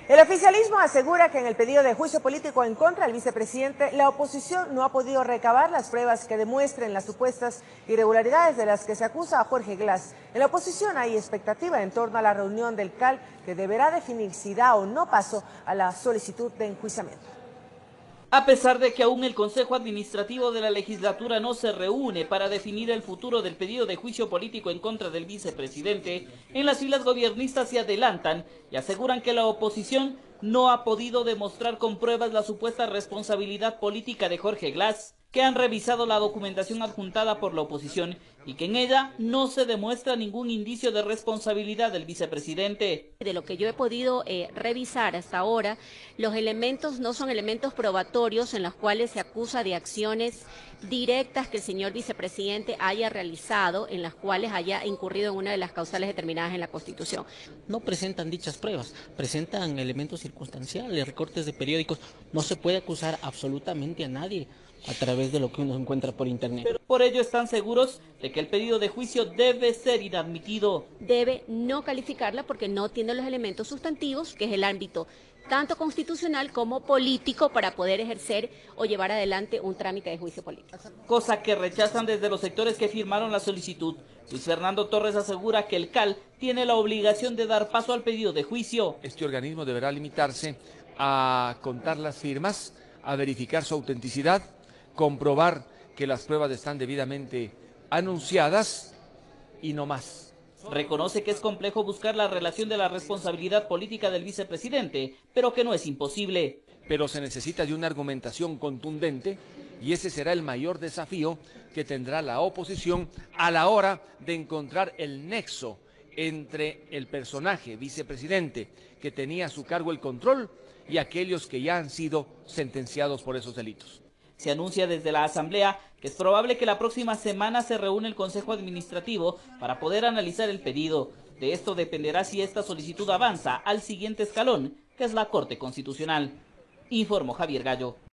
El oficialismo asegura que en el pedido de juicio político en contra del vicepresidente, la oposición no ha podido recabar las pruebas que demuestren las supuestas irregularidades de las que se acusa a Jorge Glass. En la oposición hay expectativa en torno a la reunión del CAL, que deberá definir si da o no paso a la solicitud de enjuiciamiento. A pesar de que aún el Consejo Administrativo de la Legislatura no se reúne para definir el futuro del pedido de juicio político en contra del vicepresidente, en las filas gobiernistas se adelantan y aseguran que la oposición no ha podido demostrar con pruebas la supuesta responsabilidad política de Jorge Glass, que han revisado la documentación adjuntada por la oposición y que en ella no se demuestra ningún indicio de responsabilidad del vicepresidente. De lo que yo he podido revisar hasta ahora, los elementos no son elementos probatorios en los cuales se acusa de acciones directas que el señor vicepresidente haya realizado, en las cuales haya incurrido en una de las causales determinadas en la Constitución. No presentan dichas pruebas, presentan elementos circunstanciales, recortes de periódicos. No se puede acusar absolutamente a nadie a través de lo que uno encuentra por internet. Pero por ello están seguros de que el pedido de juicio debe ser inadmitido. Debe no calificarla porque no tiene los elementos sustantivos, que es el ámbito tanto constitucional como político para poder ejercer o llevar adelante un trámite de juicio político. Cosa que rechazan desde los sectores que firmaron la solicitud. Luis Fernando Torres asegura que el CAL tiene la obligación de dar paso al pedido de juicio. Este organismo deberá limitarse a contar las firmas, a verificar su autenticidad, comprobar que las pruebas están debidamente anunciadas y no más. Reconoce que es complejo buscar la relación de la responsabilidad política del vicepresidente, pero que no es imposible. Pero se necesita de una argumentación contundente y ese será el mayor desafío que tendrá la oposición a la hora de encontrar el nexo entre el personaje vicepresidente que tenía a su cargo el control y aquellos que ya han sido sentenciados por esos delitos. Se anuncia desde la Asamblea que es probable que la próxima semana se reúne el Consejo Administrativo para poder analizar el pedido. De esto dependerá si esta solicitud avanza al siguiente escalón, que es la Corte Constitucional. Informó Javier Gallo.